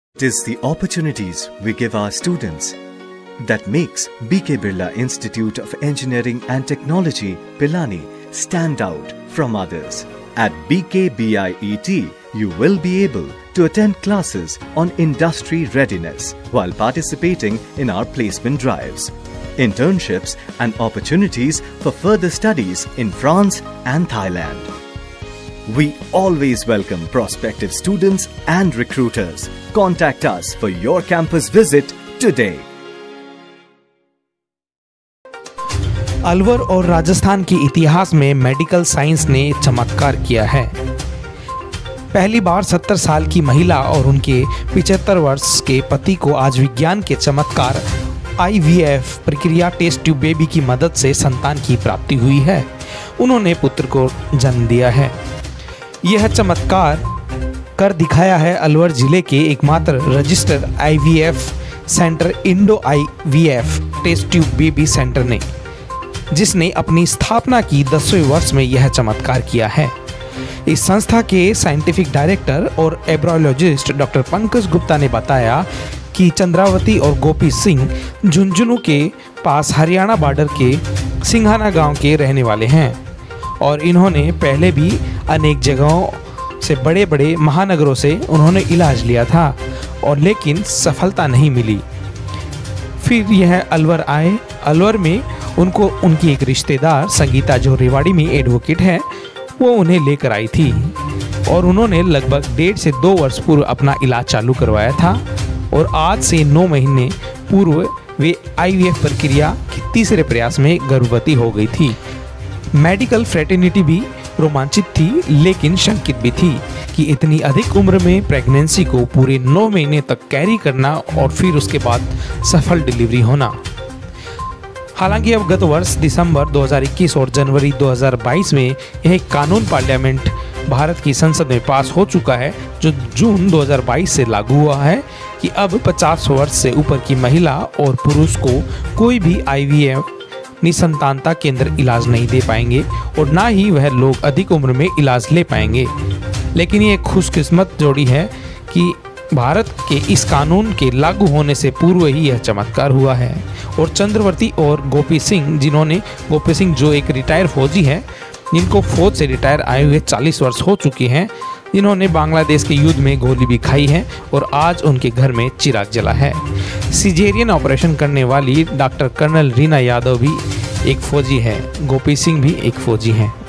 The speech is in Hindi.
It is the opportunities we give our students that makes BK Birla Institute of Engineering and Technology, Pilani, stand out from others. At BKBIET, you will be able to attend classes on industry readiness while participating in our placement drives, internships and opportunities for further studies in France and Thailand. We always welcome prospective students and recruiters. Contact us for your campus visit today. Alwar और राजस्थान के इतिहास में मेडिकल साइंस ने चमत्कार किया है। पहली बार 70 साल की महिला और उनके 75 वर्ष के पति को आज विज्ञान के चमत्कार IVF प्रक्रिया टेस्ट ट्यूब बेबी की मदद से संतान की प्राप्ति हुई है। उन्होंने पुत्र को जन्म दिया है। यह चमत्कार कर दिखाया है अलवर जिले के एकमात्र registered IVF centre Indo IVF test tube baby centre ने, जिसने अपनी स्थापना की 10वें वर्ष में यह चमत्कार किया है। इस संस्था के साइंटिफिक डायरेक्टर और एब्रोलॉजिस्ट डॉक्टर पंकज गुप्ता ने बताया कि चंद्रावती और गोपी सिंह झुंझुनू के पास हरियाणा बॉर्डर के सिंघाना गांव के रहने वाले हैं और इन्होंने पहले भी अनेक जगहों से बड़े बड़े महानगरों से उन्होंने इलाज लिया था और लेकिन सफलता नहीं मिली। फिर यह अलवर आए। अलवर में उनको उनकी एक रिश्तेदार संगीता जो रेवाड़ी में एडवोकेट है, वो उन्हें लेकर आई थी और उन्होंने लगभग 1.5 से 2 वर्ष पूर्व अपना इलाज चालू करवाया था और आज से 9 महीने पूर्व वे IVF प्रक्रिया के तीसरे प्रयास में गर्भवती हो गई थी। मेडिकल फ्रेटर्निटी भी रोमांचित थी लेकिन शंकित भी थी कि इतनी अधिक उम्र में प्रेगनेंसी को पूरे 9 महीने तक कैरी करना और फिर उसके बाद सफल डिलीवरी होना। हालांकि अब गत वर्ष दिसंबर 2021 और जनवरी 2022 में यह कानून पार्लियामेंट भारत की संसद में पास हो चुका है, जो जून 2022 से लागू हुआ है कि अब 50 वर्ष से ऊपर की महिला और पुरुष को कोई भी IVF निसंतानता केंद्र इलाज नहीं दे पाएंगे और ना ही वह लोग अधिक उम्र में इलाज ले पाएंगे। लेकिन ये खुशकिस्मत जोड़ी है कि भारत के इस कानून के लागू होने से पूर्व ही यह चमत्कार हुआ है और चंद्रवर्ती और गोपी सिंह जो एक रिटायर फौजी है, जिनको फौज से रिटायर आए हुए 40 वर्ष हो चुके हैं, जिन्होंने बांग्लादेश के युद्ध में गोली भी खाई है और आज उनके घर में चिराग जला है। सिजेरियन ऑपरेशन करने वाली डॉक्टर कर्नल रीना यादव भी एक फौजी है। गोपी सिंह भी एक फौजी हैं।